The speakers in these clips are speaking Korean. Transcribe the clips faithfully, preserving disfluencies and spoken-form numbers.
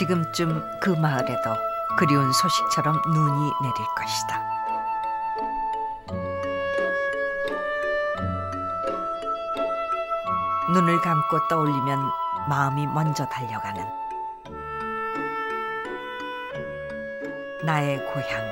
지금쯤 그 마을에도 그리운 소식처럼 눈이 내릴 것이다. 눈을 감고 떠올리면 마음이 먼저 달려가는 나의 고향.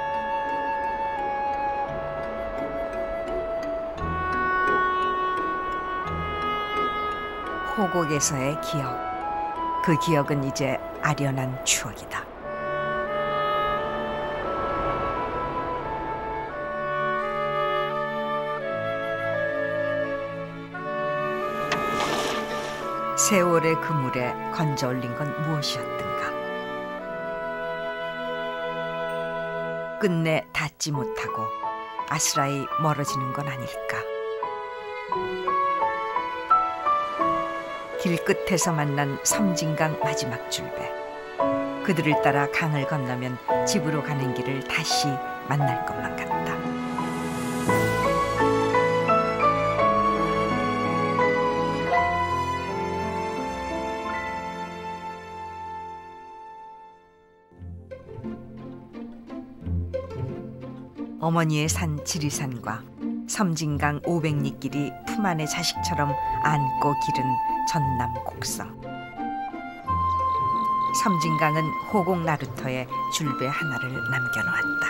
호곡에서의 기억. 그 기억은 이제 아련한 추억이다. 세월의 그물에 건져 올린 건 무엇이었던가. 끝내 닿지 못하고 아스라이 멀어지는 건 아닐까. 길끝에서 만난 섬진강 마지막 줄배. 그들을 따라 강을 건너면 집으로 가는 길을 다시 만날 것만 같다. 어머니의 산 지리산과 섬진강 오백 리길이 품 안의 자식처럼 안고 기른 전남 곡성. 섬진강은 호곡 나루터에 줄배 하나를 남겨놓았다.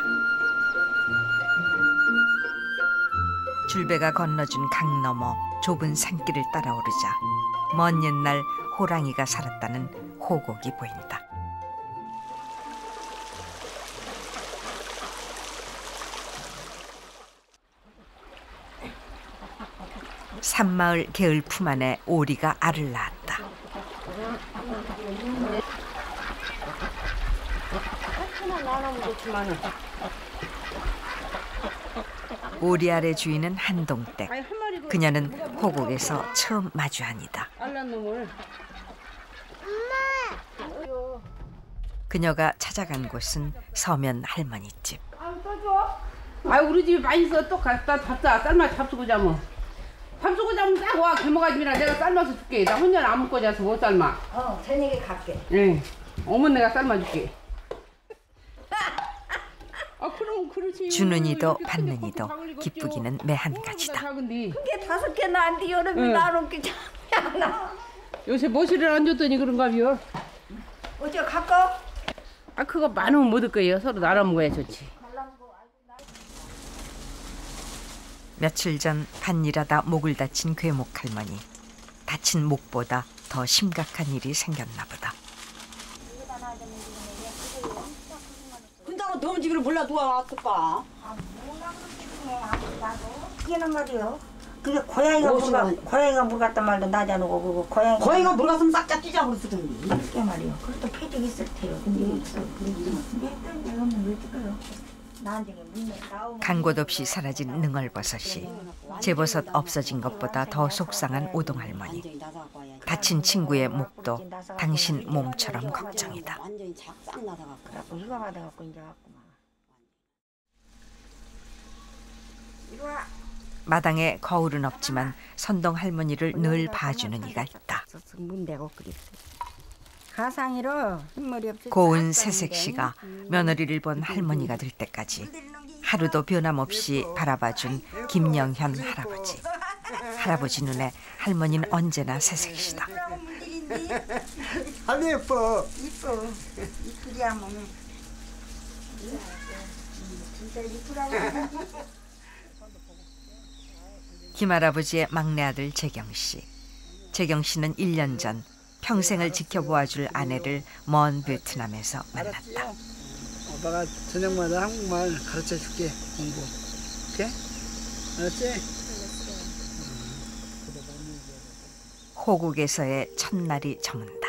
줄배가 건너준 강 너머 좁은 산길을 따라오르자 먼 옛날 호랑이가 살았다는 호곡이 보인다. 산마을 개울 품 안에 오리가 알을 낳았다. 오리 알의 주인은 한동댁. 그녀는 호곡에서 처음 마주한 이다. 그녀가 찾아간 곳은 서면 할머니 집. 아, 우리 집이 많이 있어. 또 갖다 닫자. 쌀만 잡수고 자면. 잡수고 자면 딱 와. 개모가지이랑 내가 삶아서 줄게. 나 혼자 안 먹고 자서 못 삶아. 어, 저녁에 갈게. 예. 어머니가 삶아줄게. 아, 그럼 그렇지. 주는 이도 받는 이도 기쁘기는 매 한 가지다. 그게 다섯 개나 안 돼. 여름에 나눠게 참나. 요새 모시를 안 줬더니 그런가요? 어째 갈까? 아, 그거 많으면 못 얻을 거예요. 서로 나눠 먹어야 좋지. 며칠 전 밭일하다 목을 다친 괴목 할머니. 다친 목보다 더 심각한 일이 생겼나 보다. 근다고 너무 집을 몰라 누가 왔을까? 아, 몰라 그렇지. 나도. 그게는 말이요. 그게 고양이가 물가 고양이가 물갔단 말도 나자놓고 그거 고양이 고양이가 물갔으면 싹 찢자 그랬었던데. 그게 말이요. 그것도 패직 있을 테요. 근데 있어. 근데 없는 왜 찍어요? 간 곳 없이 사라진 능얼버섯이 제버섯 없어진 것보다 더 속상한 오동할머니. 다친 친구의 목도 당신 몸처럼 걱정이다. 마당에 거울은 없지만 선동 할머니를 늘 봐주는 이가 있다. 고운 새색시가 며느리를 본 할머니가 될 때까지 하루도 변함없이 바라봐준 김영현 할아버지. 할아버지 눈에 할머니는 언제나 새색시다. 아니 예뻐. 이뻐. 이쁘리야 뭐. 진짜 이쁘라고. 김할아버지의 막내 아들 재경 씨. 재경 씨는 일 년 전 평생을 지켜보아줄 아내를 먼 베트남에서 만났다. 아빠가 저녁마다 한국말 가르쳐줄게. 공부. 오케이? 알았지? 호국에서의 첫날이 저문다.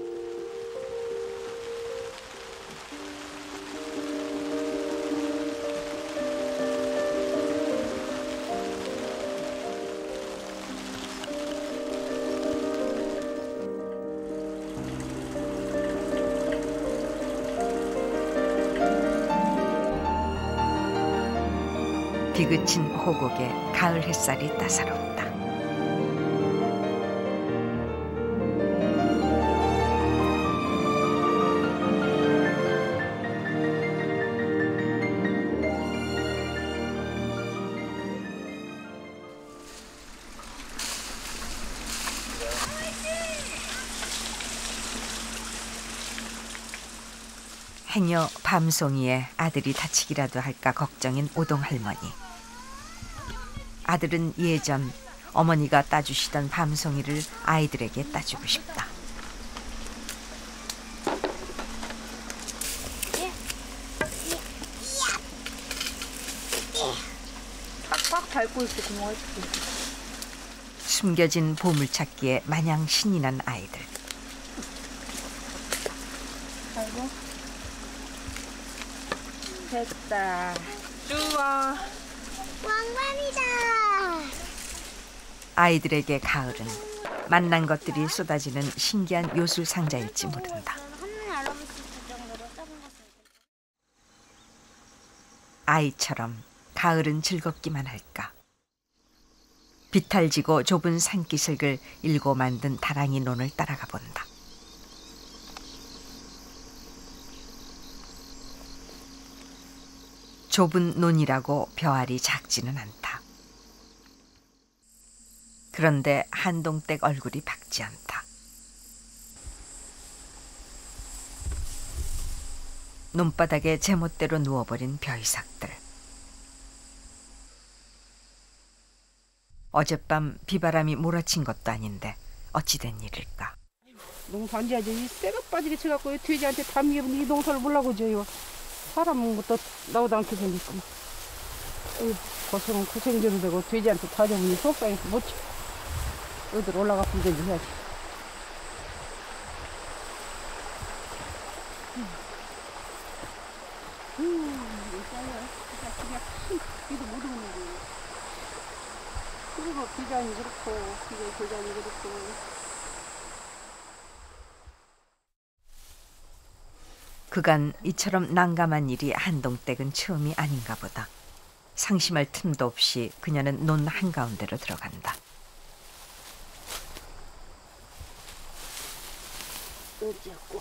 비그친 호곡에 가을 햇살이 따사롭다. 행여 밤송이에 아들이 다치기라도 할까 걱정인 오동할머니. 아들은 예전 어머니가 따주시던 밤송이를 아이들에게 따주고 싶다. 팍팍 밟고 있어 구멍을. 숨겨진 보물찾기에 마냥 신이 난 아이들. 아이고. 됐다. 좋아. 왕관이다. 아이들에게 가을은 만난 것들이 쏟아지는 신기한 요술 상자일지 모른다. 아이처럼 가을은 즐겁기만 할까. 비탈지고 좁은 산기슭을 일고 만든 다랑이 논을 따라가 본다. 좁은 논이라고 벼알이 작지는 않다. 그런데 한동댁 얼굴이 밝지 않다. 논바닥에 제멋대로 누워버린 벼이삭들. 어젯밤 비바람이 몰아친 것도 아닌데 어찌된 일일까. 농사 안 지어야지. 이 새벽 빠지게 쳐갖고 돼지한테 담기면 이 농사를 몰라고 지어요. 사람은 뭐또 나오도 않게 생겼구만. 어휴, 거기서는 고생져도 되고 돼지한테 다 잡으니 속상해서 못 쳐. 어디로 올라가 보든지 해야지. 그리고 디자인이 그렇고 이게 디자인이 그렇고. 그간 이처럼 난감한 일이 한동댁은 처음이 아닌가 보다. 상심할 틈도 없이 그녀는 논 한가운데로 들어간다. 어찌였고.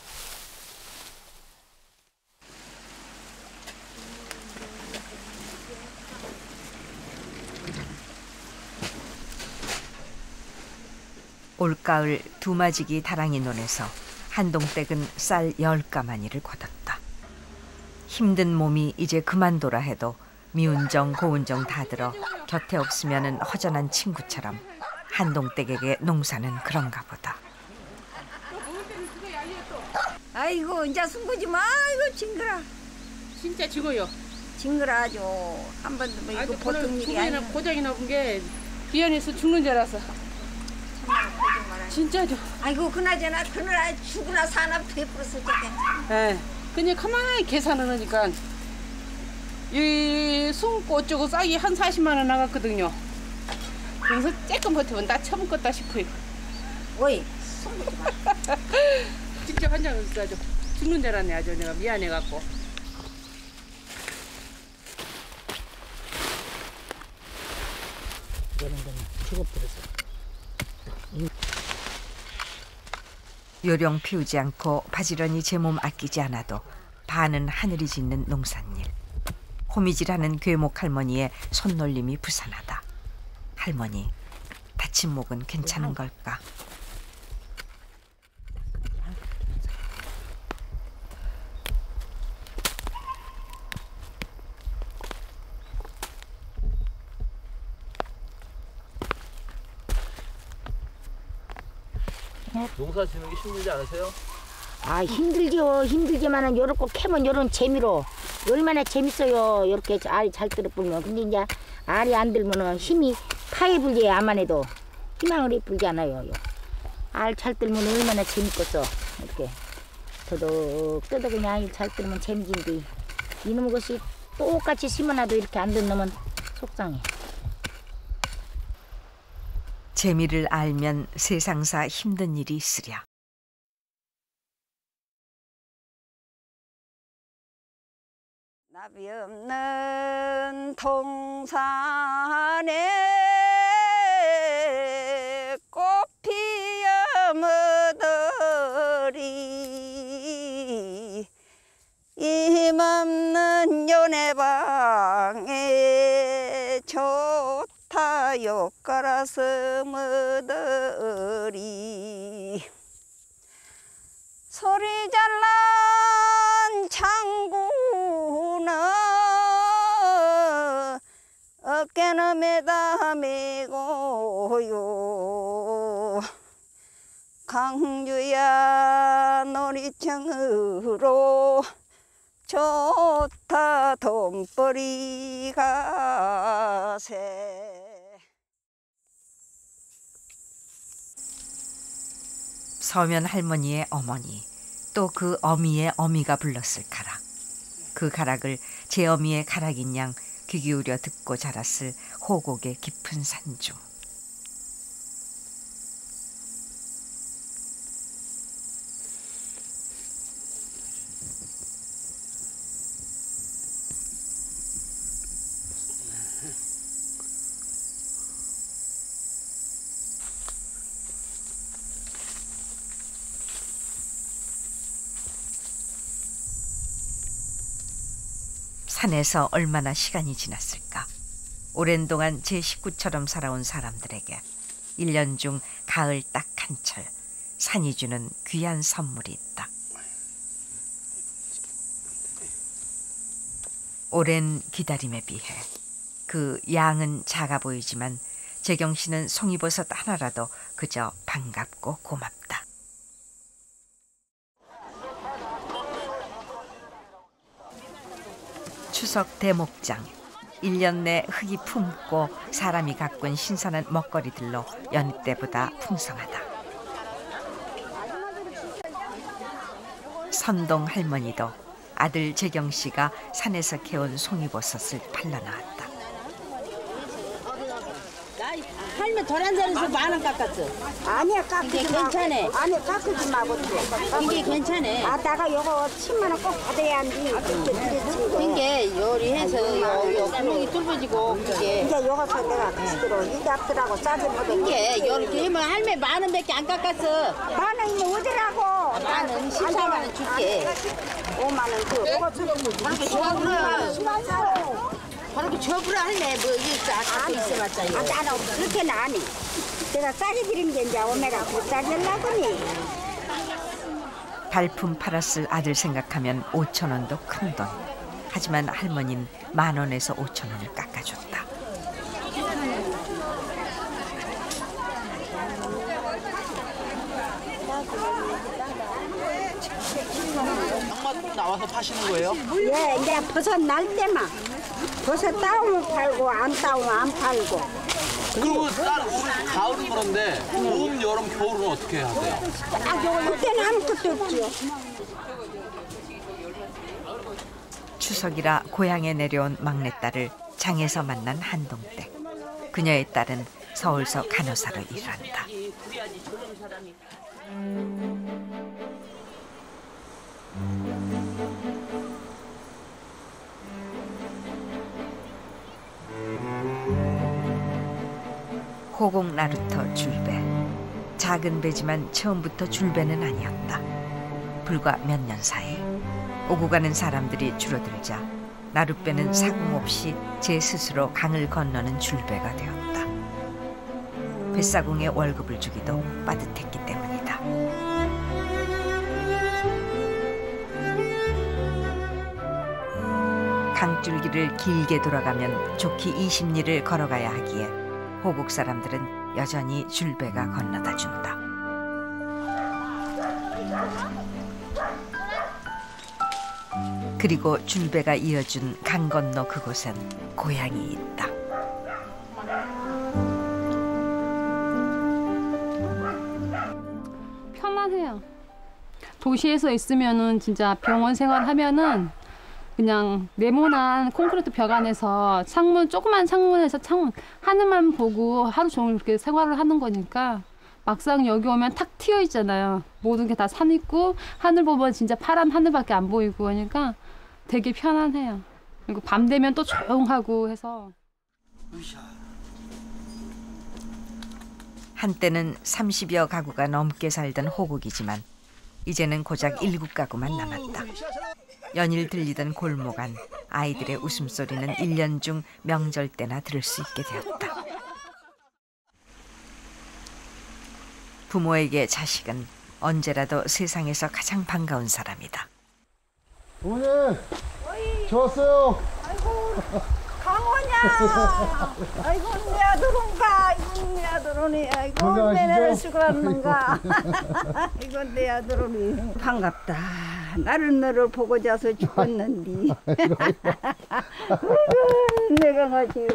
올가을 두마지기 다랑이 논에서 한동댁은 쌀 열 가마니를 거뒀다. 힘든 몸이 이제 그만둬라 해도 미운 정 고운 정 다 들어 곁에 없으면은 허전한 친구처럼 한동댁에게 농사는 그런가 보다. 아이고 이제 숨고지 마. 아이고 징그라. 진짜 죽어요. 징그라 아주 한 번도 뭐 이거 보통 일이 아니야. 고장이 나본 게 비안에서 죽는 줄 알았어. 진짜죠. 아이고 그나저나 그날 죽으나 사나 베풀었을 때. 예. 그냥 가만히 계산을 하니까 이 숨고 어쩌고 싹이 한 사십만 원 나갔거든요. 그래서 조금 버티면 나 처먹겠다 싶어요. 오이 숨고지 마. 직접 한 장을 써야죠. 죽는 줄 알았네 아주 내가 미안해갖고. 이런 거는 죽어버렸어. 요령 피우지 않고 바지런히 제 몸 아끼지 않아도 반은 하늘이 짓는 농산일. 호미질하는 괴목 할머니의 손놀림이 부산하다. 할머니, 다친 목은 괜찮은 걸까? 농사 지는 게 힘들지 않으세요? 아 힘들죠. 힘들지만은 요렇게 캐면 요런 재미로 얼마나 재밌어요. 이렇게 알이 잘 들어 불면. 근데 이제 알이 안 들면은 힘이 파에 불지 아만 해도 희망을 불지 않아요. 알 잘 들면 얼마나 재밌겠어. 이렇게 더덕 더덕 그냥 잘 들면 재미진데 이놈 것이 똑같이 심어놔도 이렇게 안 듣는 속상해. 재미를 알면 세상사 힘든 일이 있으랴. 나비 없는 동산에 꽃피어 머더리 힘없는 요네방에 좋다 욕가라서 머더리 소리 잘난 어깨나 매다매고요 강주야 놀이청으로 좋다 돈벌이 가세. 서면 할머니의 어머니, 또 그 어미의 어미가 불렀을 가락. 그 가락을 제 어미의 가락인 양 귀 기울여 듣고 자랐을 호곡의 깊은 산중. 산에서 얼마나 시간이 지났을까. 오랜 동안 제 식구처럼 살아온 사람들에게 일 년 중 가을 딱 한철 산이 주는 귀한 선물이 있다. 오랜 기다림에 비해 그 양은 작아 보이지만 재경 씨는 송이버섯 하나라도 그저 반갑고 고맙다. 추석 대목장. 일 년 내 흙이 품고 사람이 가꾼 신선한 먹거리들로 여느 때보다 풍성하다. 선동 할머니도 아들 재경 씨가 산에서 캐온 송이버섯을 팔러나왔다. 할매 도란 자리에서 만 원 깎았어. 아니야 깎지 이게 마. 괜찮아. 아니 깎지 마고 이게 괜찮아. 아 나가 요거 칠만 원 꼭 받아야 한디. 이게 요리해서 요, 요 구멍이 뚫어지고 그게 이제 요거서 내가 그대로 이게 앞들하고 싸지 못해. 이게 이렇게 하면 할매 만 원밖에 안 깎았어. 만 원이면 어디라고? 만 원, 십사만 원 줄게. 오만 원 줘. 요거 좀 저렇게 줘보라. 저렇게 줘보라 할매. 뭐 이게 깎고 있어봤자 아, 이거. 나는 그렇게는 안 해. 내가 싸게 드린 게 이제 오메가 그 싸게 하려더니. 발품 팔았을 아들 생각하면 오천 원도 큰 돈. 하지만 할머니는 만 원에서 오천 원을 깎아줬다. 장마 나와서 파시는 거예요? 예, 이제 버섯 날 때만. 버섯 따오면 팔고 안 따오면 안 팔고. 그리고 딸 올해 가을은 그런데 봄, 여름, 겨울은 어떻게 하세요? 아, 그때는 아무것도 없죠. 추석이라 고향에 내려온 막내딸을 장에서 만난 한동댁. 그녀의 딸은 서울서 간호사로 일한다. 호곡 나루터 줄배. 작은 배지만 처음부터 줄배는 아니었다. 불과 몇 년 사이 오고 가는 사람들이 줄어들자 나룻배는 사공 없이 제 스스로 강을 건너는 줄배가 되었다. 뱃사공에 월급을 주기도 빠듯했기 때문이다. 강줄기를 길게 돌아가면 좋기 이십 리를 걸어가야 하기에 호곡 사람들은 여전히 줄배가 건너다 준다. 그리고 줄배가 이어준 강 건너 그곳엔 고향이 있다. 편안해요. 도시에서 있으면은 진짜 병원 생활하면은 그냥 네모난 콘크리트 벽 안에서 창문, 조그만 창문에서 창문 하늘만 보고 하루 종일 그렇게 생활을 하는 거니까 막상 여기 오면 탁 트여 있잖아요. 모든 게 다 산 있고 하늘 보면 진짜 파란 하늘밖에 안 보이고 그러니까 되게 편안해요. 그리고 밤 되면 또 조용하고 해서. 한때는 삼십여 가구가 넘게 살던 호곡이지만 이제는 고작 일곱 가구만 남았다. 연일 들리던 골목 안 아이들의 웃음소리는 일 년 중 명절 때나 들을 수 있게 되었다. 부모에게 자식은 언제라도 세상에서 가장 반가운 사람이다. 어머니, 저 왔어요. 강원이야. 아이고 내 아들은가 아이고 내 아들은이 아이고 내내 수고하는가 이거 내 아들은이 반갑다. 나를 너를 보고 자서 죽었는디. 내가 가지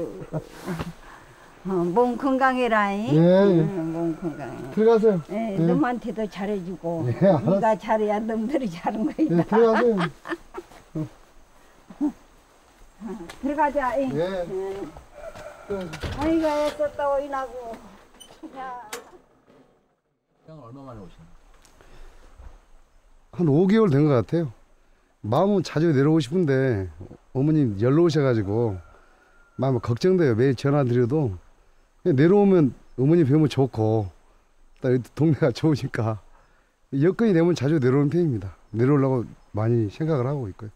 어, 몸 건강해라잉. 예, 예. 응, 몸 건강해. 들어가세요. 예, 예. 너한테도 잘해주고 예, 알았어. 네가 잘해야 놈들이 잘한 거다. 예, 들어가세요. 들어가자. 예. 예. 아이고 애썼다 오인하고. 야. 그냥 얼마 만에 오시나요? 한 오 개월 된 것 같아요. 마음은 자주 내려오고 싶은데 어머님 연로 오셔가지고 마음 걱정돼요. 매일 전화 드려도 내려오면 어머니 뵈면 좋고 또 동네가 좋으니까 여건이 되면 자주 내려오는 편입니다. 내려오려고 많이 생각을 하고 있고요.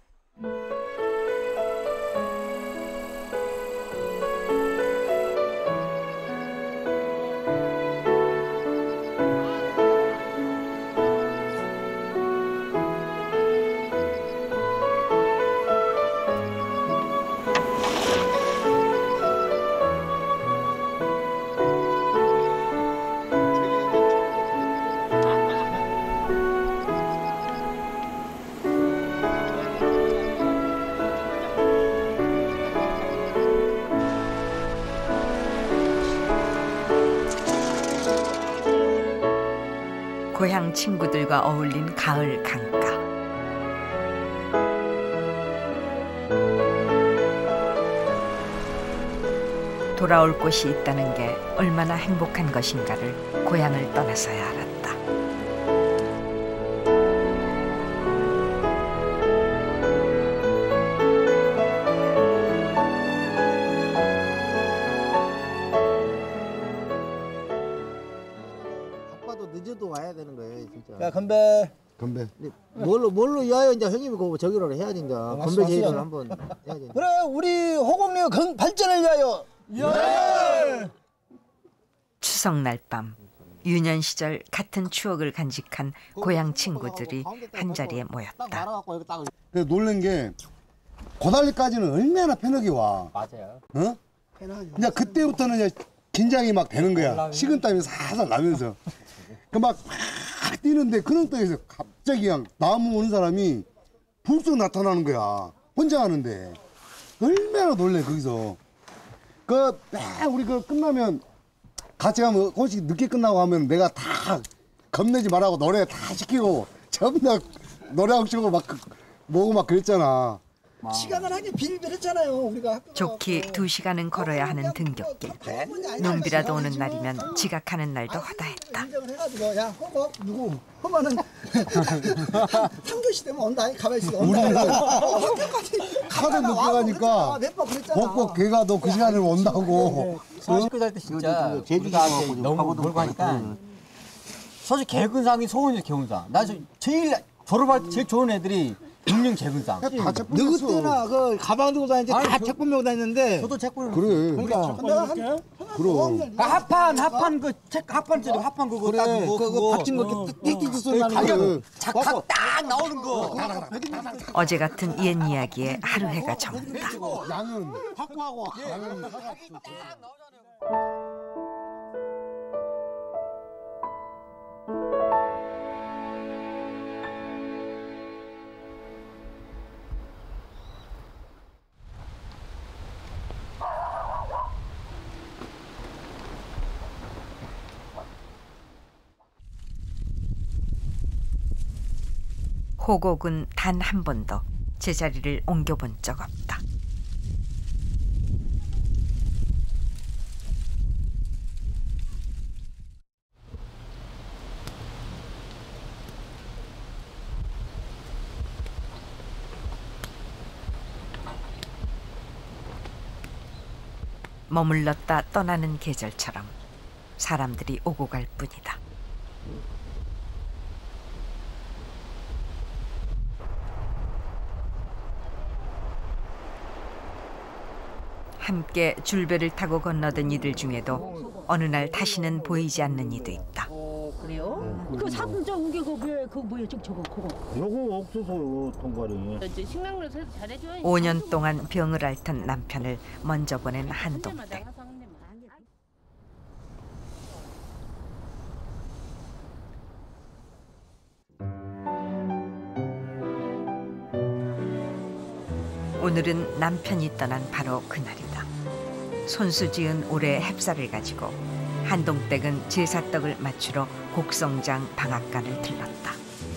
고향 친구들과 어울린 가을 강가. 돌아올 곳이 있다는 게 얼마나 행복한 것인가를 고향을 떠나서야 알았다. 아빠도 늦어도 와야 되는 거예요, 진짜. 야, 건배. 건배. 뭘로 뭘로 이어야 이제 형님이 그 저기로 해야 된다. 왔어, 건배 제의를 왔어. 한번 해야 된다. 그래, 우리 호곡리의 건 발전을 위하여. 예. 추석날 밤 유년 시절 같은 추억을 간직한 고향 친구들이 한자리에 모였다. 근데 놀란 게 고달리까지는 얼마나 편하게 와. 맞아요. 어? 이제 그때부터는 이제 긴장이 막 되는 거야. 식은땀이 살살 나면서. 그 막 막 뛰는데 그런 때에서 갑자기 그냥 나무 오는 사람이 불쑥 나타나는 거야. 혼자 하는데. 얼마나 놀래 거기서. 그 매 우리 그 끝나면 같이 가면 혹시 늦게 끝나고 하면 내가 다 겁내지 말라고 노래 다 시키고 전부 다 노래하고 싶고 막 그- 뭐고 막 그랬잖아. 시간을 하긴 빌빌했잖아요. 우리가 학교 좋게 두 시간은 걸어야 하는 등굣길. 눈비라도 오는 날이면 지각하는 날도 허다했다. 인정을 해가지고 야 허거 누구 허거는 평교시 되면 온다. 가만히 있어. 온다. 우리는 어, 학교까지 하도 늦게 가니까 몇번 그랬잖아. 꼭꼭 걔가 너 그 시간에 온다고. 사십구 살 때 진짜 제주도 우리가 가고 너무 몰고 하니까 사실 개근상이 소원이 개근상. 나 저 제일 졸업할 때 제일 좋은 애들이 육령 개근상. 누구 때나 그 가방 들고 다니는데 다 저- 책본 메고 다니는데 저도 책을 그래. 그러니까 내가 한 그럼. 그 합판 합판 그 책 합판짜리 합판 그거 딱 그래 그거 그거 박힌 거 띡띡 소리 나는 가격 거 작각 딱 나오는 거. 어제 같은 옛 이야기에 하루 해가 저문다. 양은 확보하고 양은 사가지고. 호곡은 단 한 번도 제자리를 옮겨본 적 없다. 머물렀다 떠나는 계절처럼 사람들이 오고 갈 뿐이다. 함께 줄배를 타고 건너던 이들 중에도 어느 날 다시는 보이지 않는 이도 있다. 그래요? 그 사품 저 우게 그게 그거 뭐예요? 저 저거 그거. 요거 옥수수 통과리. 저 식량로에서 잘해줘요. 오 년 동안 병을 앓던 남편을 먼저 보낸 한동댁. 오늘은 남편이 떠난 바로 그날이다. 손수 지은 올해 햅쌀을 가지고 한동댁은 제사떡을 맞추러 곡성장 방앗간을 들렀다.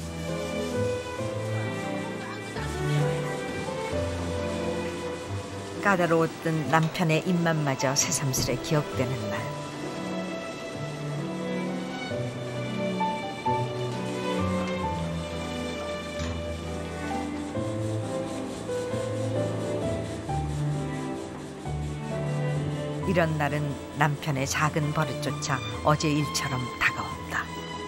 까다로웠던 남편의 입맛마저 새삼스레 기억되는 날. 이런 날은 남편의 작은 버릇조차 어제 일처럼 다가온다.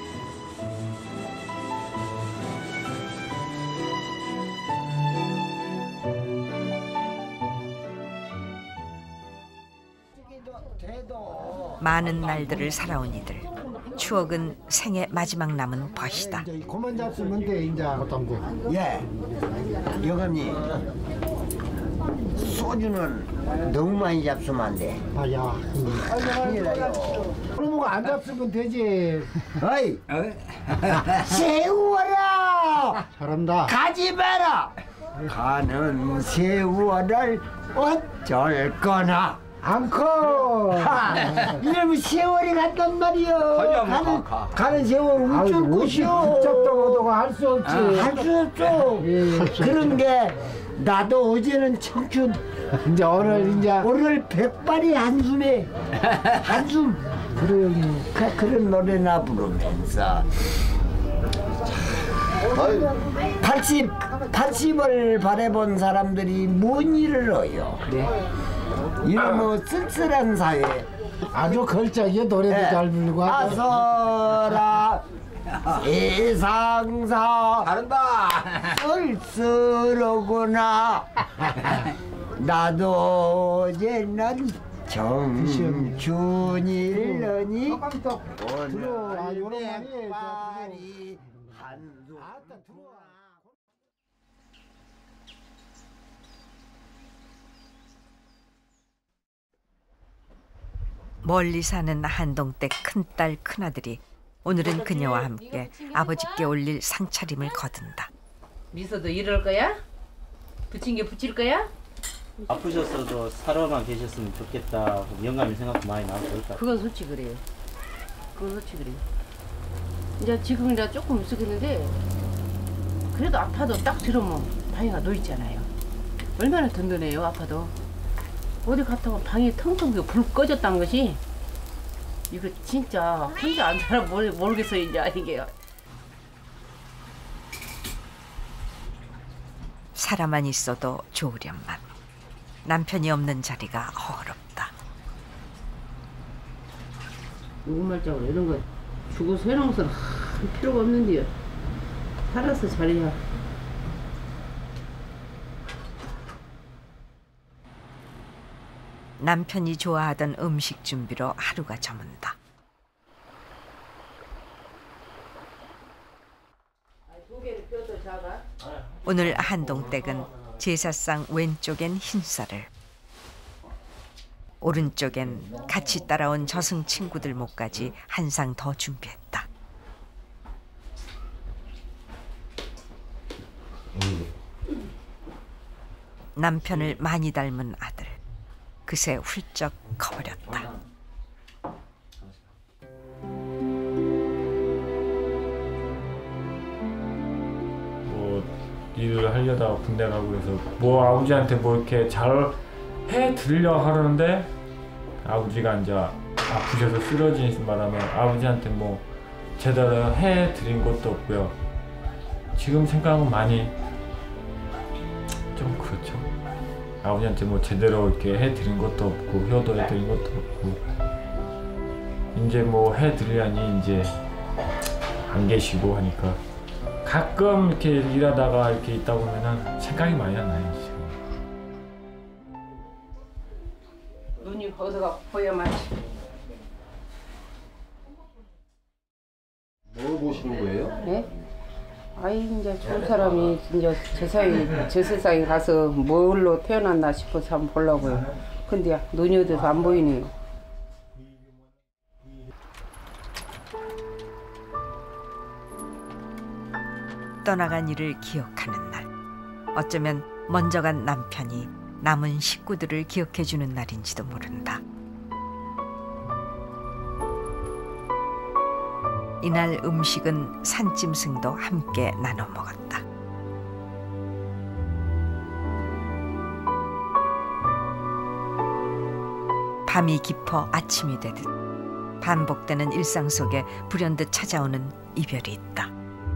많은 날들을 살아온 이들. 추억은 생의 마지막 남은 벗이다. 그만 잡수면 돼 이제. 예, 영감님. 소주는 너무 많이 잡수면 안 돼. 아야. 큰일 나요. 그럼 안 잡수면 되지. 어이, 세월아. 잘한다. 가지 마라. 가는 세월을 어쩔 거나. 안커. 이러면 세월이 간단 말이요. 가는, 가, 가. 가는 세월 우쩔 것이요. 우쩍도 할 수 없지. 할 수 없죠. 그런 게 나도 어제는 청춘. 이제 오늘 이제 오늘 백발이 한숨에 한숨. 그런 그, 그런 노래나 부르면서 팔십 팔십을 바라본 사람들이 뭔 일을 해요. 이런 뭐 쓸쓸한 사회. 아주 걸작이야. 노래도 네. 잘 부르고. 아서라 세상사 다른다. 쓸쓸하구나. 나도 어제는 청춘일러니 오늘 백발이 한숨. 멀리 사는 한동댁 큰딸 큰아들이 오늘은 그녀와 함께 아버지께 올릴 상차림을 거둔다. 미소도 이럴 거야? 부침개 부칠 거야? 아프셨어도 살아만 계셨으면 좋겠다. 영감이 생각도 많이 나고 그럴까. 그건 솔직히 그래요. 그건 솔직히 그래요. 이제 지금 이제 조금 있었겠는데 그래도 아파도 딱 들으면 방에가 놓여 있잖아요. 얼마나 든든해요. 아파도 어디 갔다 오면 방이 텅텅 비고 불 꺼졌다는 것이 이거 진짜 혼자 안 살아 모르겠어요. 이제 이게. 살아만 있어도 좋으련만 남편이 없는 자리가 어렵다. 누구말짝으로 이런 거 죽어서 해놓고서는 필요가 없는데요. 살아서 잘해야. 남편이 좋아하던 음식 준비로 하루가 저문다. 오늘 한동댁은 제사상 왼쪽엔 흰쌀을, 오른쪽엔 같이 따라온 저승 친구들 목까지 한 상 더 준비했다. 남편을 많이 닮은 아들. 그새 훌쩍 커버렸다. 뭐 일을 하려다가 군대 가고 그래서 뭐 아버지한테 뭐 이렇게 잘 해드리려 하려는데 아버지가 이제 아프셔서 쓰러지신 바람에 아버지한테 뭐 제대로 해드린 것도 없고요. 지금 생각은 많이 좀 그렇죠. 아버지한테 뭐 제대로 이렇게 해드린 것도 없고 효도해드린 것도 없고 이제 뭐 해드리려니 이제 안 계시고 하니까 가끔 이렇게 일하다가 이렇게 있다 보면은 생각이 많이 안 나요 지금. 눈이 어디가 보여야만 친구예요? 네? 아이 이제 좋은 사람이 이제 저 사이 저 세상에 가서 뭘로 태어났나 싶어서 한번 보려고요. 근데 눈이 어디서 안 보이네요. 떠나간 이를 기억하는 날. 어쩌면 먼저 간 남편이 남은 식구들을 기억해주는 날인지도 모른다. 이날 음식은 산짐승도 함께 나눠 먹었다. 밤이 깊어 아침이 되듯 반복되는 일상 속에 불현듯 찾아오는 이별이 있다.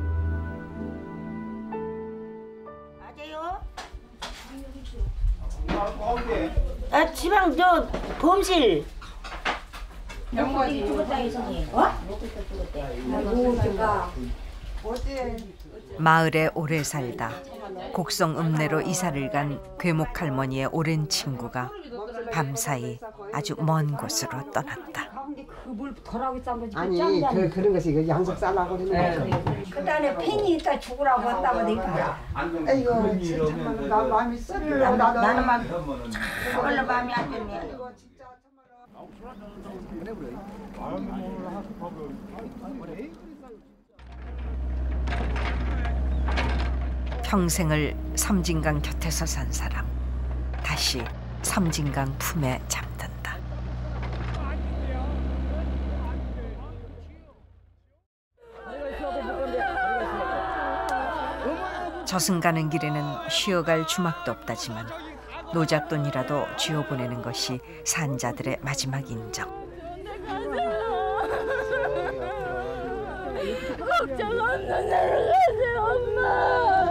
아, 지방 저 범실. 영화지. 어? 마을에 오래 살다 곡성 읍내로 이사를 간 괴목 할머니의 오랜 친구가 밤사이 아주 먼 곳으로 떠났다. 아니 그, 그런 것이 여기 항상 싸려고 그러는 거죠. 그다음에 팬이 있다 죽으라고 한다고 내가. 아이고 참만 나 마음이 썰려. 나는 막 원래 마음이 안 좋네. 평생을 섬진강 곁에서 산 사람, 다시 섬진강 품에 잠든다. 저승 가는 길에는 쉬어갈 주막도 없다지만 노잣돈이라도 쥐어보내는 것이 산자들의 마지막 인정. 걱정 없는 나를 가세요, 엄마.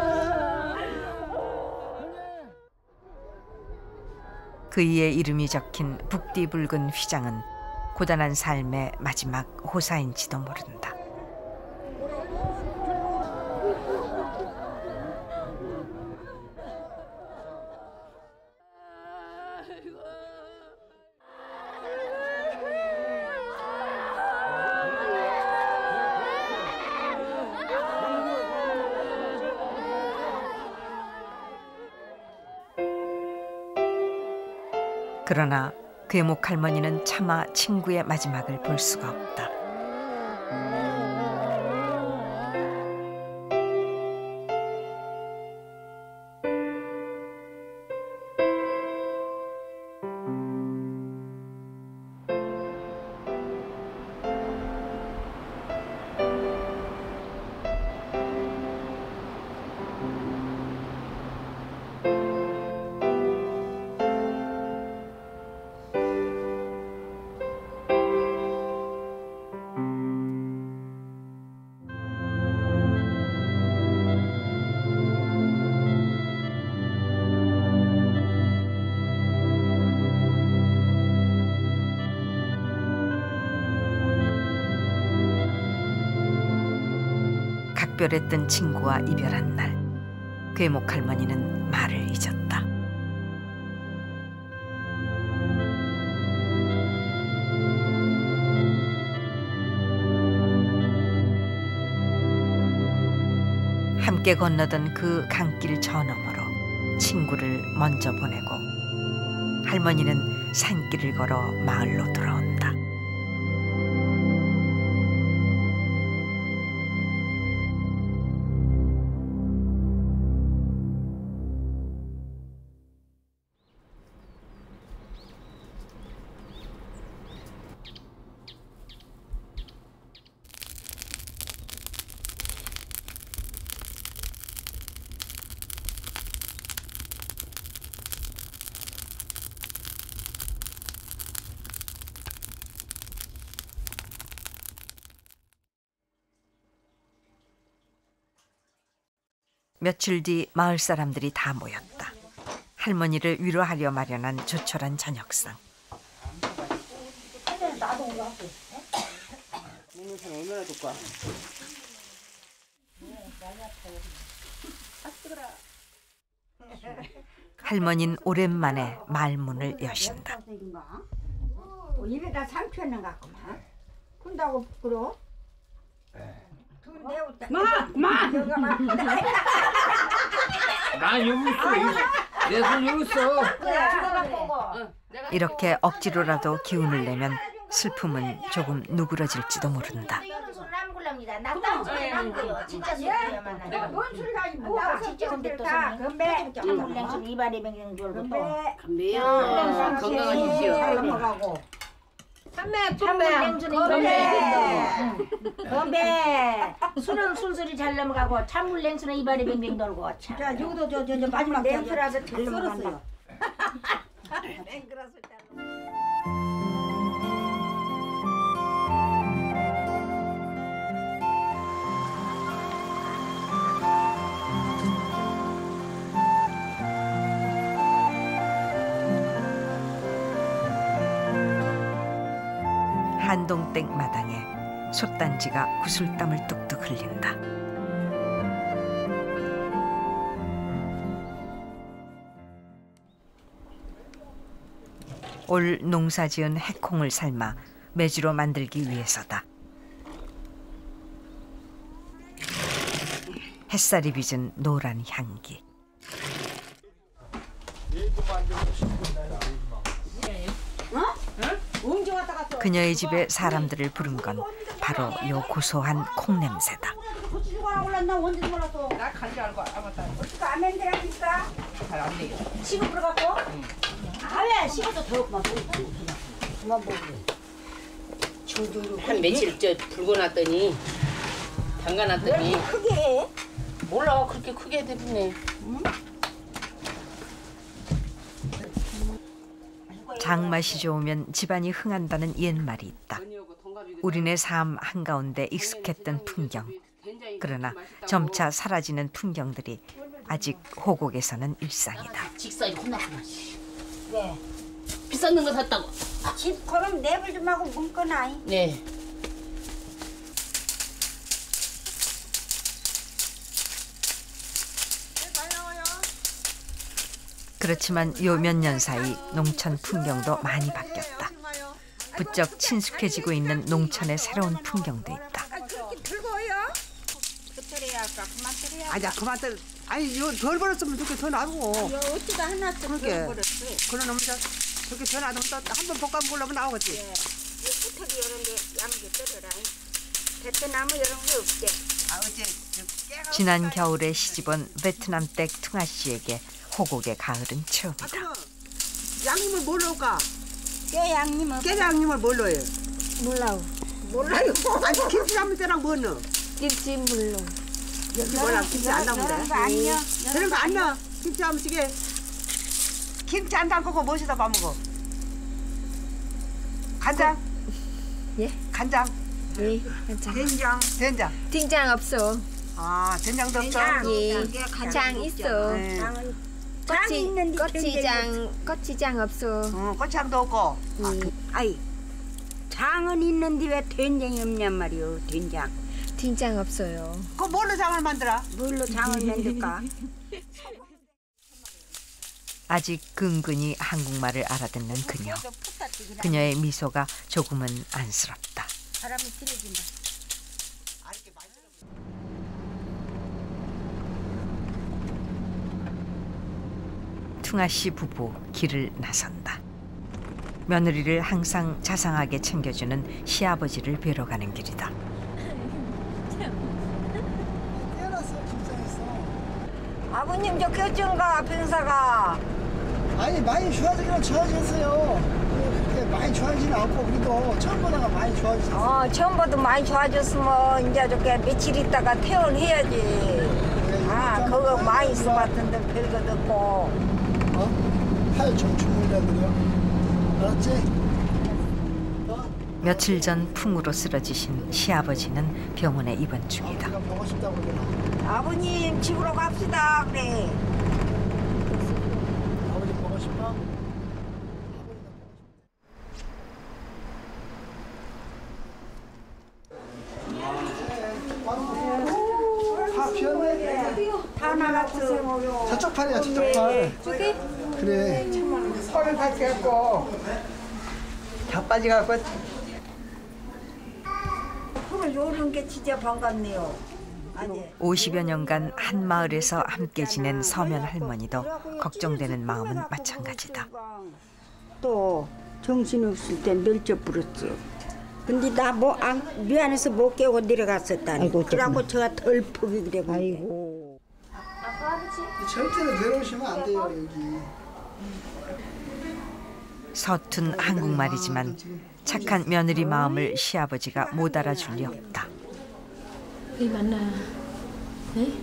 그이의 이름이 적힌 북디 붉은 휘장은 고단한 삶의 마지막 호사인지도 모른다. 그러나 괴목 할머니는 차마 친구의 마지막을 볼 수가 없다. 각별했던 친구와 이별한 날, 괴목 할머니는 말을 잊었다. 함께 건너던 그 강길 저 너머로 친구를 먼저 보내고 할머니는 산길을 걸어 마을로 돌아온다. 며칠 뒤 마을 사람들이 다 모였다. 할머니를 위로하려 마련한 조촐한 저녁상. 얼마나 줄까? 할머니는 오랜만에 말문을 여신다. 입에다 상처는 갖구만. 군다고 부끄러? 마! 마! 나 여기 있어. 내 손 여기 있어. 이렇게 억지로라도 기운을 내면 슬픔은 조금 누그러질지도 모른다. 진짜 소리야만. 뭔 소리가 아니고 진짜 근데 또 건배. 참물냉수 입안에 맹맹 돌고 또. 건배요. 건강하십시오. 잘 넘어가고. 건배 참물냉수는 건배. 건배. 술은 술술이 잘 넘어가고 참물냉수는 입안에 맹맹 돌고. 자, 여기도 저 저 저 마지막 냉수라서 잘 넘어간다. 한동댁 마당에 솥단지가 구슬땀을 뚝뚝 흘린다. 올 농사지은 해콩을 삶아 매주로 만들기 위해서다. 햇살이 빚은 노란 향기. 그녀의 집에 사람들을 부른 건 바로 요 고소한 콩 냄새다. 나 간지 알고 아무것도 안 해. 안 맨들었니까? 잘안 돼요. 식어 불어갖고? 아왜 식어도 더 막. 그만 먹으래. 한 며칠 저 불고 놨더니 담가놨더니 왜 크게 해? 몰라 그렇게 크게 되네. 응? 장맛이 좋으면 집안이 흥한다는 옛말이 있다. 우리네 삶 한가운데 익숙했던 풍경. 그러나 점차 사라지는 풍경들이 아직 호곡에서는 일상이다. 직사이 혼났구나. 왜? 비싼 거 샀다고. 집 그럼 내불 좀 하고 뭉거나. 네. 그렇지만 요 몇 년 사이 농촌 풍경도 많이 바뀌었다. 부쩍 친숙해지고 있는 농촌의 새로운 풍경도 있다. 아니야 그만 들. 아니 덜 벌었으면 좋게 더 나고. 어찌가 하나 좀 그러게. 그러면 저렇게 더 놔두면 또 한 번 볶아 먹으려면 나오겠지. 예. 호텔이 이런데 양게 떨어라. 베트남은 이런 게 없대. 아 어제 지난 겨울에 시집온 베트남댁 퉁아 씨에게 호곡의 가을은 처음이다. 양님을 뭘 넣을까? 깨 양님은 깨 양님을 뭘 넣어요? 몰라요. 몰라요. 아니 김치 담을 때랑 뭐 넣어? 김치 물로. 김치 몰라. 김치 안 담으면 돼. 그런 거 안 넣어. 그런 거 안 넣어. 김치 담으시게. 김치 안 담고 무엇이다 밥 먹어? 간장? 예? 간장? 예, 간장. 된장? 된장? 된장 없어. 아, 된장도 없어? 예, 장 있어. 네. 고치, 고치장, 고치장 없어. 어, 고추장도 없고. 예. 아이, 장은 있는데 왜 된장이 없냔 말이오, 된장. 된장 없어요. 그 뭘로 장을 만들어? 뭘로 장을 만들까? 아직 근근히 한국말을 알아듣는 그녀. 그녀의 미소가 조금은 안쓰럽다. 사람이 쓰러진다. 퉁아 씨 부부 길을 나선다. 며느리를 항상 자상하게 챙겨주는 시아버지를 뵈러 가는 길이다. 아버님 저 교정가 병사가 아니 많이 좋아지긴 좋아졌어요. 그렇게 많이 좋아지지는 않고 그래도 처음보다가 많이 좋아졌어요. 어 처음보다 많이 좋아졌으면 이제 저게 며칠 있다가 퇴원해야지. 아 그거 많이 써봤던데 별것도 없고. 어? 팔 좀 주물러드려. 알았지? 며칠 전 풍으로 쓰러지신 시아버지는 병원에 입원 중이다. 보고 싶다고 그러나. 아버님 집으로 갑시다 그래. 아버지 보고 싶어? 다 피었네. 다 나갔어. 저쪽 팔이야 저쪽 팔. 저기? 그래. 털을 다 깼고 다 빠져갖고 오늘 오는 게 진짜 반갑네요. 아니. 오십여 년간 한 마을에서 함께 지낸 서면 할머니도 걱정되는 마음은 마찬가지다. 또 정신없을 때 멸쳐 불었어. 근데 나 뭐 미안해서 못 깨고 내려갔었다니. 그래갖고 제가 덜 퍽이 그래고. 아이고. 절대로 내려오시면 안 돼요 여기. 서툰 한국말이지만 착한 며느리 마음을 시아버지가 못 알아줄 리 없다. Khi bạn là đấy.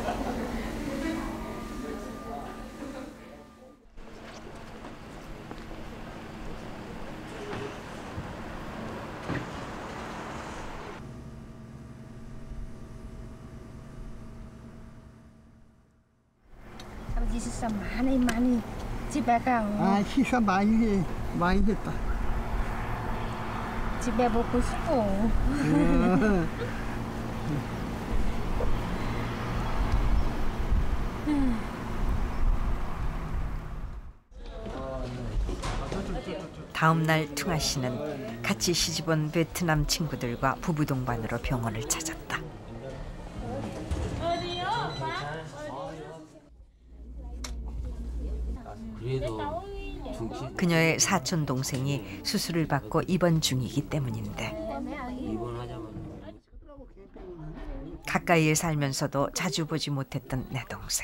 아버지 식사 많이 많이 집에 가. 아 식사 많이 해 많이 했다. 집에 먹고 싶어. 다음 날 퉁아 씨는 같이 시집온 베트남 친구들과 부부 동반으로 병원을 찾았다. 그녀의 사촌 동생이 수술을 받고 입원 중이기 때문인데 가까이에 살면서도 자주 보지 못했던 내 동생.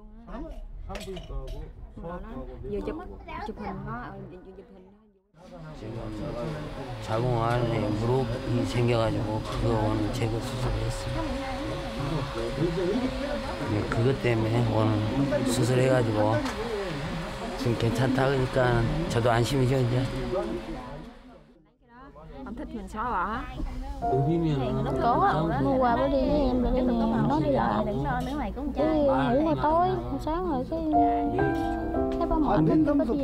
지금 자궁 안에 무릎이 생겨가지고 그거 오늘 제거 수술했어요. 네, 그것 때문에 오늘 수술해가지고 지금 괜찮다 그러니까 저도 안심이죠 이제. Ông thích mình sao ạ? 읍이면 Nó cố ạ. Mua quà bữa đi với em rồi đi nè. Nó đi là đừng lo nữa mày cũng chơi. Ngủ hồi tối, sáng rồi cái thấy ba mệt nên có gì.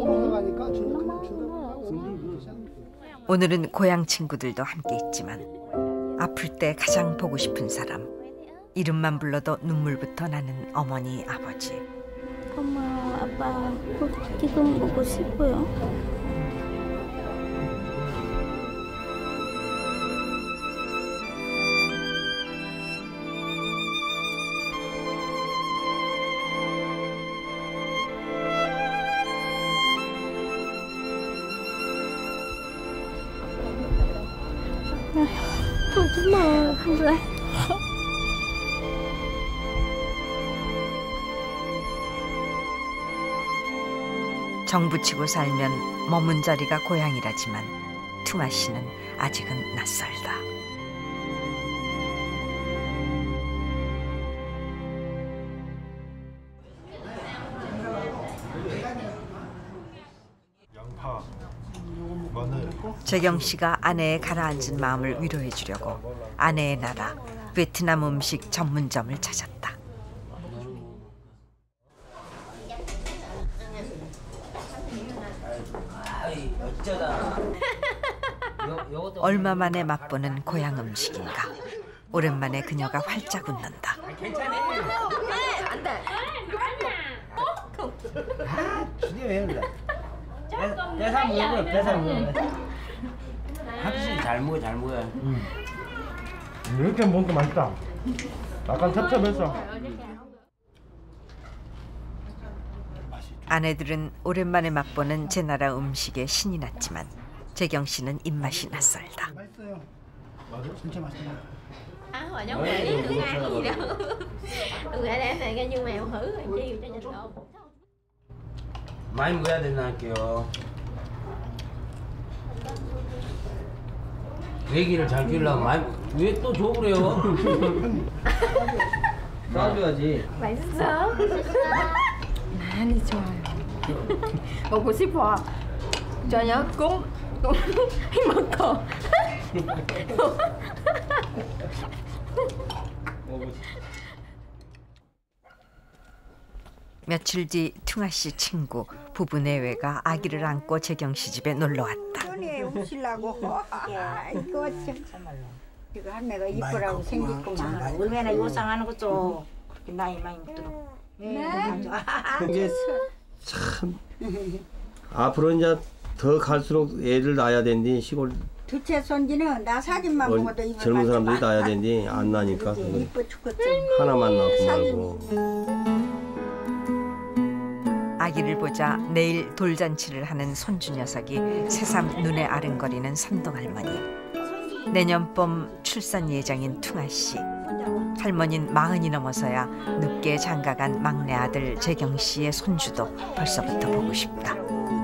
오늘은 고향 친구들도 함께 있지만 아플 때 가장 보고 싶은 사람, 이름만 불러도 눈물부터 나는 어머니 아버지. 엄마 아빠 지금 보고 싶어요. 정말 그래. 정부치고 살면 머문 자리가 고향이라지만 퉁아 씨는 아직은 낯설다. 양파, 마늘. 재경 씨가 아내의 가라앉은 마음을 위로해 주려고 아내의 나라 베트남 음식 전문점을 찾았다. 얼마 만에 맛보는 고향 음식인가. 오랜만에 그녀가 활짝 웃는다. 대사 먹어, 대사 먹어. 확실히 잘 먹어, 잘 먹어. 음. 이렇게 먹으니까 맛있다. 약간 찹찹해서. 아내들은 오랜만에 맛보는 제 나라 음식에 신이 났지만 재경 씨는 입맛이 낯설다. 맛있어요. 맞아요? 진짜 맛있어요. À, hồi nấu để tương ai gì đâu. Tôi nghĩ để này cái nhưng mà em thử rồi chiêu cho nhanh độ. 많이 먹어야 된다니까요. 애기를 잘 키우려면 많이 왜 또 줘 그래요? 놔줘야지. 맛있어? 많이 좋아요. 먹고 싶어. 저녁 꼭 꼭 먹고. 며칠 뒤 퉁아 씨 친구 부부 내외가 아기를 안고 재경 씨 집에 놀러 왔다. 손에 웃으려고. 이거 참말로. 이거 할매가 이쁘라고 생겼구만. 얼마나 요상하는 거죠. 그렇게 나이 많이 먹도록. 이게 참 앞으로 이제 더 갈수록 애를 낳아야 되는데 시골 둘째 손지는 나 사진만 어, 보고도 입을 젊은 사람들이 맞춰봐. 나야 되는데 안 나니까 그건 이뻐 죽겠어. 하나만 낳고 말고. 아기를 보자 내일 돌잔치를 하는 손주 녀석이 새삼 눈에 아른거리는 선동할머니. 내년 봄 출산 예정인 퉁아씨. 할머니는 마흔이 넘어서야 늦게 장가간 막내 아들 재경씨의 손주도 벌써부터 보고 싶다.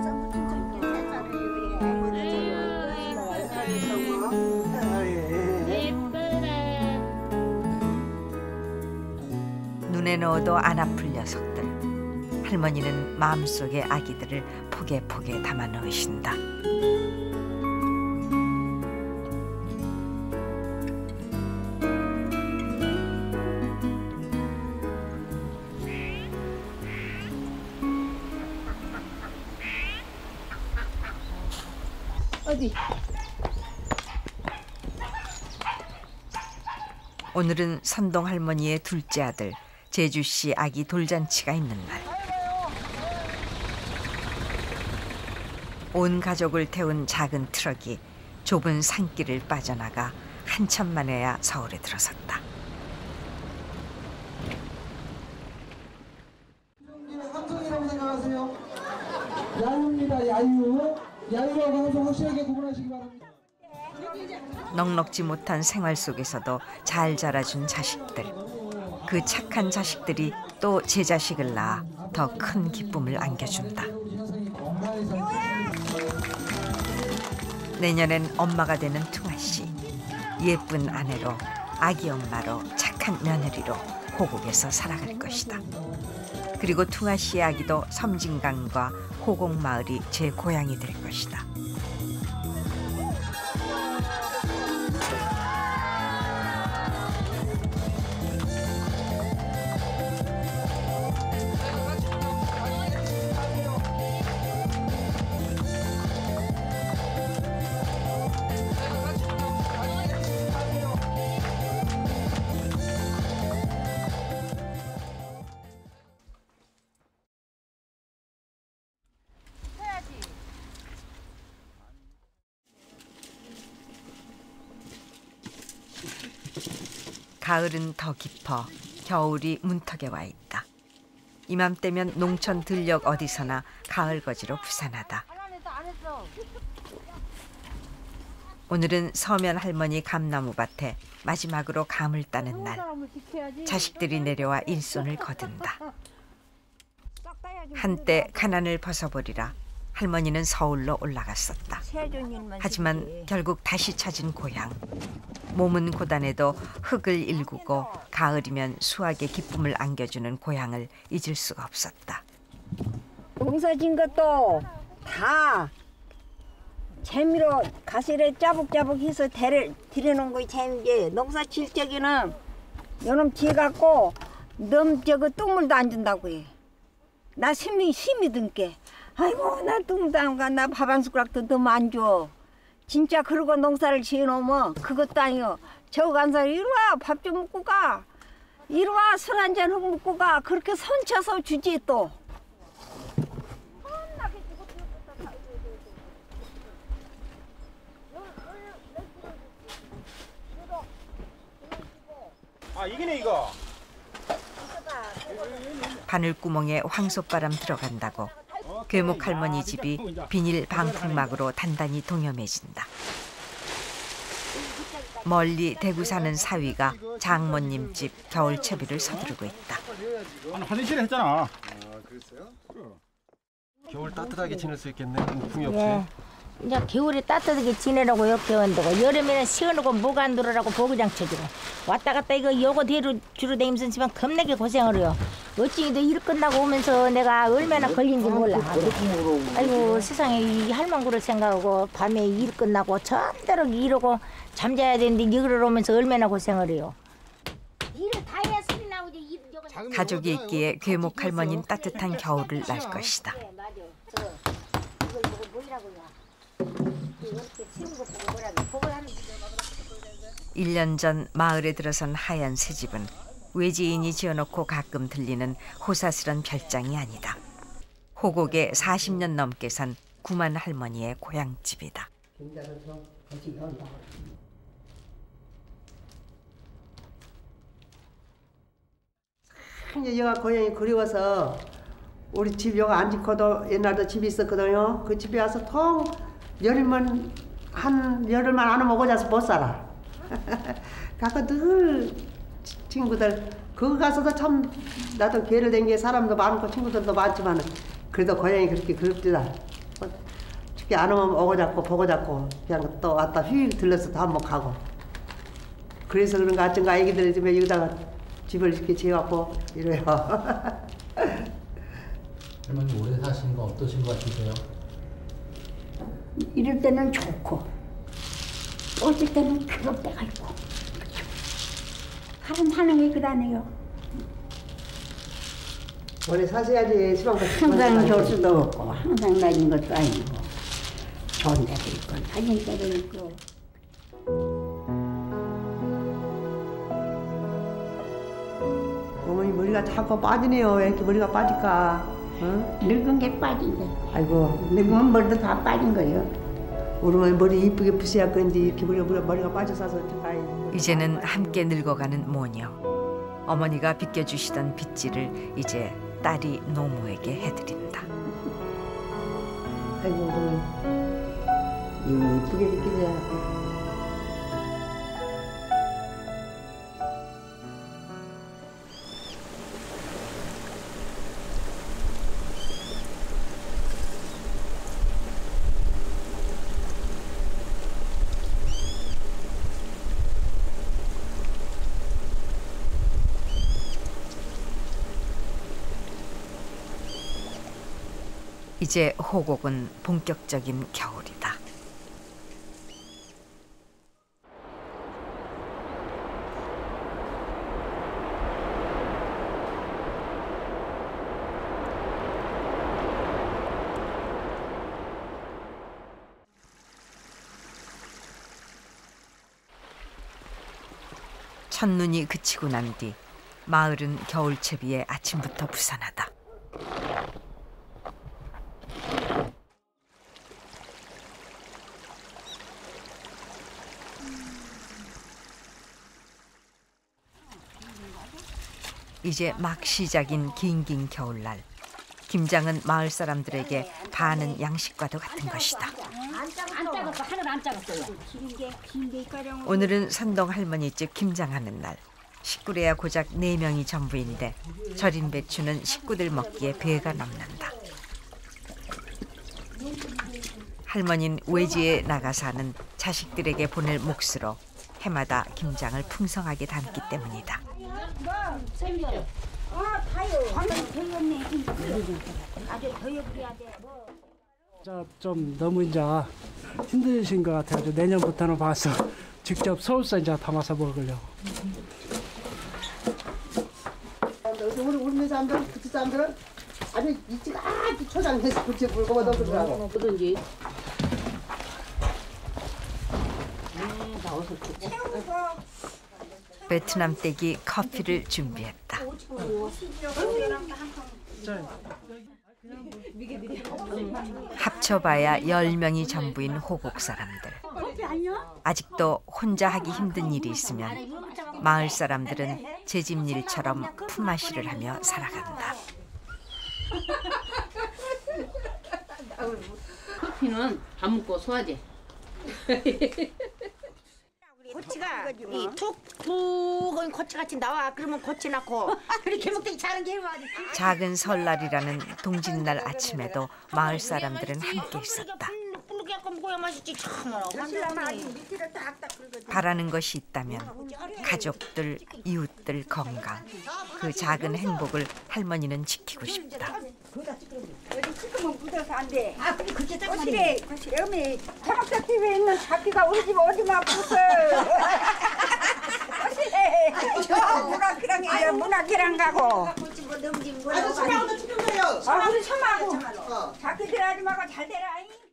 눈에 넣어도 안 아플 녀석들. 할머니는 마음속의 아기들을 포개포개 담아 넣으신다. 어디? 오늘은 선동 할머니의 둘째 아들 재주 씨 아기 돌잔치가 있는 날. 온 가족을 태운 작은 트럭이 좁은 산길을 빠져나가 한참 만에야 서울에 들어섰다. 함성이라고 생각하세요? 야유입니다. 야유. 야유하고 함성 확실하게 구분하시기 바랍니다. 넉넉지 못한 생활 속에서도 잘 자라준 자식들. 그 착한 자식들이 또 제 자식을 낳아 더 큰 기쁨을 안겨준다. 내년엔 엄마가 되는 퉁아씨. 예쁜 아내로, 아기 엄마로, 착한 며느리로 호곡에서 살아갈 것이다. 그리고 퉁아씨의 아기도 섬진강과 호곡마을이 제 고향이 될 것이다. 가을은 더 깊어 겨울이 문턱에 와 있다. 이맘때면 농촌 들녘 어디서나 가을거지로 부산하다. 오늘은 서면 할머니 감나무 밭에 마지막으로 감을 따는 날. 자식들이 내려와 일손을 거둔다. 한때 가난을 벗어버리라 할머니는 서울로 올라갔었다. 하지만 결국 다시 찾은 고향. 몸은 고단해도 흙을 일구고 가을이면 수확의 기쁨을 안겨주는 고향을 잊을 수가 없었다. 농사진 것도 다 재미로 가시를 짜복짜복해서 들여놓은 거이 재미게. 농사 질 적에는 요놈 지어갖고 너무 저거 똥물도 안 준다고 해. 나 힘이 힘이 든게. 아이고 나 똥도 안 가. 나 밥 한 숟가락도 너무 안 줘. 진짜 그러고 농사를 지어놓으면 그것도 아니요. 저거 간 사람 이리 와 밥 좀 먹고 가. 이리 와 술 한잔 흙 먹고 가. 그렇게 선쳐서 주지 또. 아 이기네 이거. 바늘구멍에 황소바람 들어간다고 괴목 할머니 집이 비닐 방풍막으로 단단히 동여매진다. 멀리 대구 사는 사위가 장모님 집 겨울채비를 서두르고 있다. 아니 화장실에 했잖아. 아 그랬어요? 겨울 따뜻하게 지낼 수 있겠네. 우풍이 없이. 예. 이제 겨울에 따뜻하게 지내라고 이렇게 온다고 여름에는 시원하고 목 안 들어라고 보구장 쳐주고 왔다 갔다 이거 요거 뒤로 주로 다니면서 지만 겁나게 고생을 해요. 어찌도 일 끝나고 오면서 내가 얼마나 걸린지 몰라. 아이고 세상에 이 할망구를 생각하고 밤에 일 끝나고 전대로 이러고 잠자야 되는데 여기를 오면서 얼마나 고생을 해요. 일을 다 해야 술이 나오지. 가족이 있기에 괴목 할머니는 따뜻한 겨울을 날 것이다. 일 년 전 마을에 들어선 하얀 새집은 외지인이 지어놓고 가끔 들리는 호사스런 별장이 아니다. 호곡에 사십 년 넘게 산 구만 할머니의 고향집이다. 여가 고향이 그리워서 우리 집 여가 안 짓고도 옛날도 집이 있었거든요. 그 집에 와서 통 여름은 한 열흘만 안 오면 오고 자서 못 살아. 가서 늘 친구들 거기 가서도 참 나도 기회를 낸 게 사람도 많고 친구들도 많지만 그래도 고향이 그렇게 그립더라. 특히 안 오면 오고 잡고 보고 잡고 그냥 또 왔다 휙 들러서 다 못 가고. 그래서 그런가 어쩐가 애기들 집에 여기다가 집을 이렇게 지어갖고 이래요. 할머니 오래 사신 거 어떠신 것 같으세요? 이럴 때는 좋고 어쩔 때는 괴롭 때가 있고 사람 사는 게 그러네요. 오래 사셔야지 시방도 항상 좋을 수도 없고 항상 낮은 것도 아니고 좋은 데도 있고 낮은 데도 있고. 어머니 머리가 자꾸 빠지네요. 왜 이렇게 머리가 빠질까? 응? 늙은 게 빠진 거. 아이고. 늙으면 머리도 다 빠진 거예요. 우리 어머니 머리 이쁘게 붓어야 건데 이렇게 머리가, 머리가 빠져서 어떡하이. 이제는 함께 늙어가는 모녀. 어머니가 빗겨주시던 빗질을 이제 딸이 노모에게 해드린다. 아이고 어머니 이쁘게 빗기자. 이제 호곡은 본격적인 겨울이다. 첫눈이 그치고 난 뒤 마을은 겨울채비에 아침부터 부산하다. 이제 막 시작인 긴긴 겨울날. 김장은 마을 사람들에게 반은 양식과도 같은 것이다. 안 작았어. 하나도 안 작았어요. 오늘은 산동 할머니 집 김장하는 날. 식구래야 고작 네 명이 전부인데 절인 배추는 식구들 먹기에 배가 넘는다. 할머니는 외지에 나가 사는 자식들에게 보낼 몫으로 해마다 김장을 풍성하게 담기 때문이다. 자, 좀 너무 이제 힘드신 것 같아가지고 내년부터는 봐서 직접 서울서 이제 담아서 먹으려고. 우리 우리 사람들, 그치 사람들은 아주 이치가 아주 초장해서 그치 물고만 넣더라고. 뭐든지. 베트남 댁이 커피를 준비했다. 합쳐봐야 열 명이 전부인 호곡 사람들. 아직도 혼자 하기 힘든 일이 있으면 마을 사람들은 제 집 일처럼 품앗이를 하며 살아간다. 커피는 밥 먹고 소화제. 고치가 이 툭툭은 고치같이 나와. 그러면 고치 낳고 그렇게 먹더니 자는 게 뭐지? 작은 설날이라는 동짓날 아침에도 마을 사람들은 함께 있었다. 바라는 것이 있다면 가족들, 이웃들 건강, 그 작은 행복을 할머니는 지키고 싶다. 여기 지금은 묻어서 안 돼. 아, 근데 그게 딱 거실에, 거실에 어머니 타박자 티비에 있는 자기가 우리 집 어디만 부서. 거실에 저 문학기랑 이제 문학기랑 가고. 아주 소마하고 찍은 거예요. 아, 우리 소마하고. 자기들 하지 말고 잘 되라.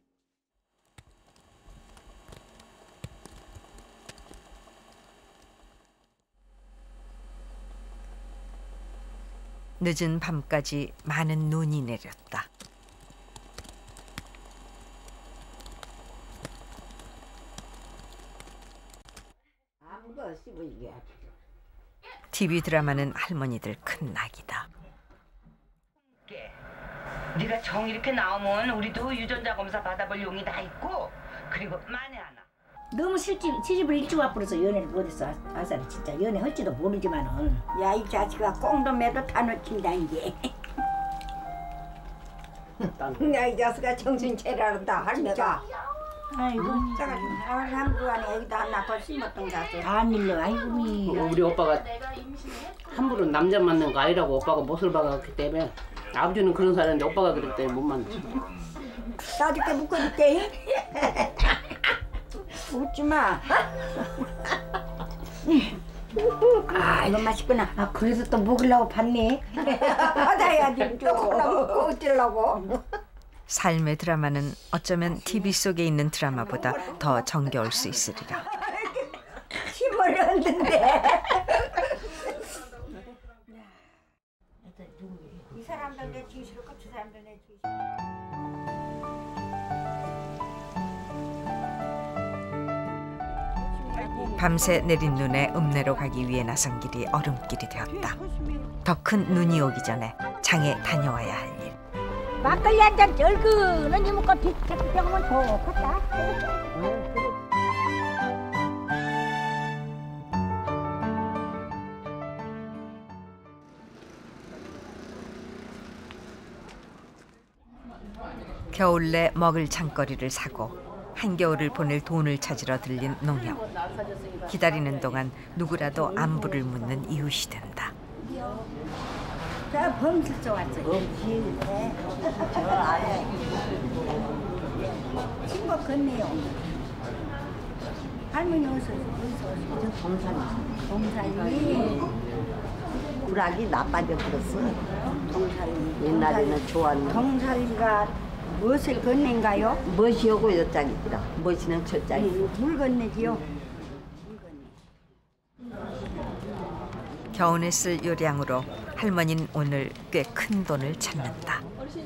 늦은 밤까지 많은 눈이 내렸다. 티비 드라마는 할머니들 큰 낙이다. 네가 정 이렇게 나오면 우리도 유전자 검사 받아볼 용이 다 있고 그리고 만에 하나. 너무 실집, 시집을 일찍 와버려서 연애를 못했어. 아사리 진짜 연애 할지도 모르지만은. 야 이 자식아 꽁도 매도 다 놓친다 이제. 야 이 자식아 정신 차려라 할매가. 아이고 자가 함부로 안에 여기다 하나 더 심었던 자식. 안 밀려. 아이고 우리 오빠가 함부로 남자 만난 거 아니라고 오빠가 못을 박았기 때문에 아버지는 그런 사람인데 오빠가 그랬기 때문에 못 만났어. 따뜻하게 묶어줄게. 웃지 마. 아 이거 맛있구나. 아 그래서 또 먹으려고 봤네. 받아야지 조금 먹고 어쩌려고. 삶의 드라마는 어쩌면 티비 속에 있는 드라마보다 더 정겨울 수 있으리라. 힘을 얻는데. 이 사람들 내 주기 싫고 저 사람들 내 주기 싫고. 밤새 내린 눈에 읍내로 가기 위해 나선 길이 얼음길이 되었다. 더 큰 눈이 오기 전에 장에 다녀와야 할 일. 막걸리 한 잔 얼큰한 이모가 빅tek 병원 좋겠다. 겨울내 먹을 장거리를 사고 한겨울을 보낼 돈을 찾으러 들린 농형. 기다리는 동안 누구라도 안부를 묻는 이웃이 된다. 자 범실서 왔어. 범실. 저 아래. 친구 건네요. 할머니 어서 어서 저 동산이. 동산이. 우락이 나빠져 들었어. 동산이. 옛날에는 좋았는데. 동산이가 무엇을 건넨가요? 무엇이 오고 여짝이더라. 무엇이는 저짝이. 물 건네지요. 겨우내 쓸 요량으로 할머니는 오늘 꽤 큰 돈을 찾는다.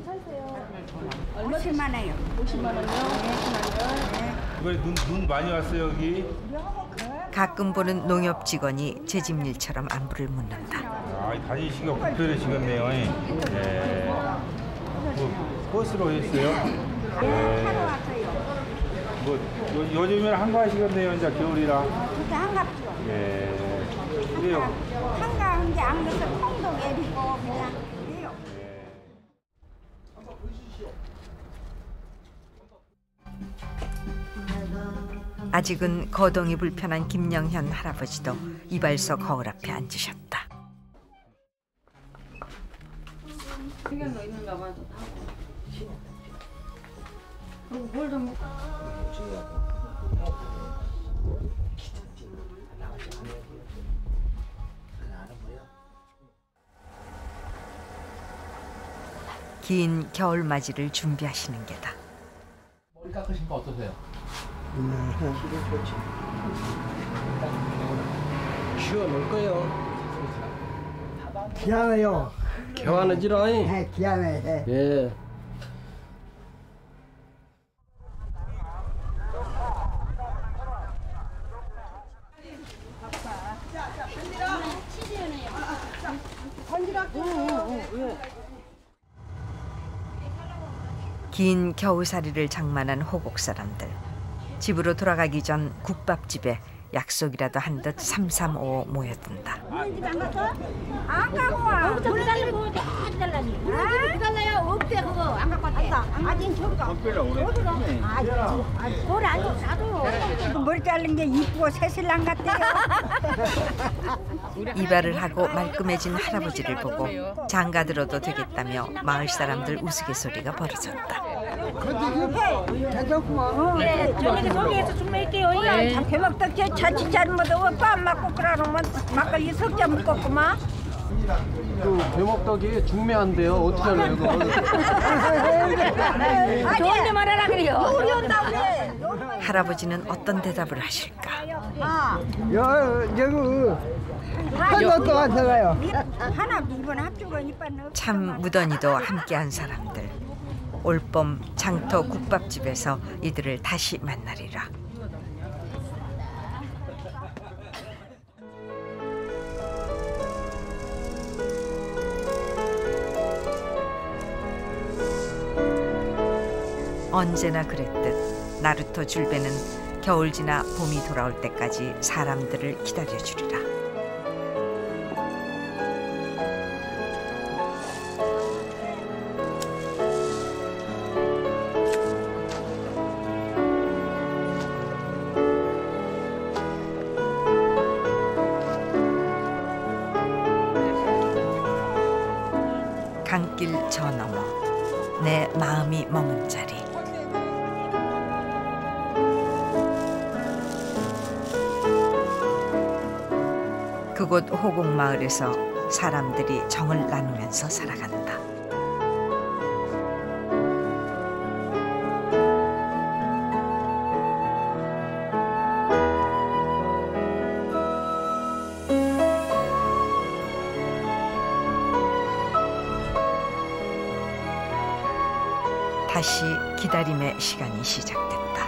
오십만 원이요. 오십만 원이요? 이번에 눈, 눈 많이 왔어요 여기? 가끔 보는 농협 직원이 제 집 일처럼 안부를 묻는다. 아, 다니시기가 불편하시겠네요. 네. 뭐, 버스로 했어요? 네. 뭐 요, 요즘에는 한가하시겠네요. 이제 겨울이라. 진짜 한갑죠. 네. 그래요. 한가한 게 안 그래서 통도 내리고 그냥 그래요. 아직은 거동이 불편한 김영현 할아버지도 이발소 거울 앞에 앉으셨다. 시간 너 있는가 봐. 뭘좀 긴 겨울 맞이를 준비하시는 게다. 머리 깎으신 거 어떠세요? 네, 기분 좋지. 시원할 거요. 기안해요. 개화는지라니? 네, 기안해. 예. 긴 겨우살이를 장만한 호곡 사람들. 집으로 돌아가기 전 국밥집에 약속이라도 한 듯 삼삼오오 모여든다. 안 갔어? 안 가고 와. 여기서 기다리고 기다리라니. 아? 기다려요. 없대 그거. 안 갖고 왔대. 아직 저기가. 어디가? 아, 돌 아직 사줘요. 머리 자른 게 이쁘고 새신랑 같대요. 이발을 하고 말끔해진 할아버지를 보고 장가 들어도 되겠다며 마을 사람들 우스갯소리가 벌어졌다. 괜찮구만. 네, 저녁에 소개해서 준비할게요. 네. 대먹떡지 자칫 잘못하면 오빠 안 맞고 그러면 막걸리 석자 묶었구만. 그 대목덕이 중매한대요. 어떻게 하려고 이거? 좋은데 말하라 그래요. 우리 온다 그래. 할아버지는 어떤 대답을 하실까? 아, 여, 여기 한 것도 같아요. 하나 이번 합주건 이빨 참 무던히도 함께한 사람들. 올봄 장터 국밥집에서 이들을 다시 만나리라. 언제나 그랬듯 나루토 줄배는 겨울 지나 봄이 돌아올 때까지 사람들을 기다려주리라. 강길 저 너머 내 마음이 머문 자리. 그곳 호곡마을에서 사람들이 정을 나누면서 살아간다. 다시 기다림의 시간이 시작됐다.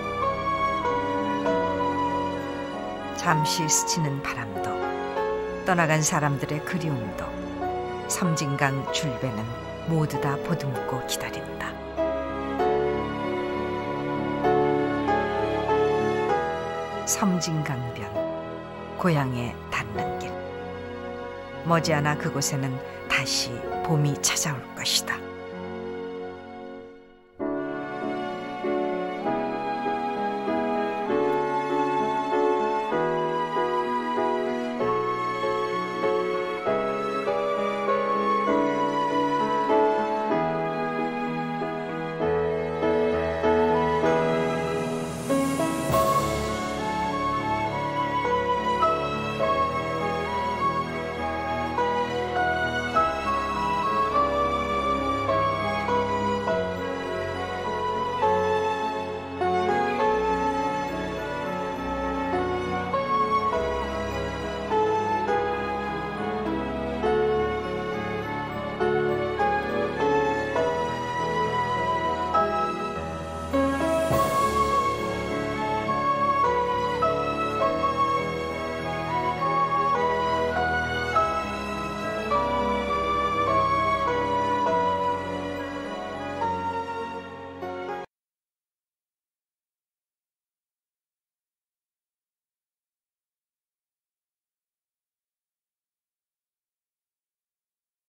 잠시 스치는 바람도 떠나간 사람들의 그리움도 섬진강 줄배는 모두 다 보듬고 기다린다. 섬진강변 고향에 닿는 길. 머지않아 그곳에는 다시 봄이 찾아올 것이다.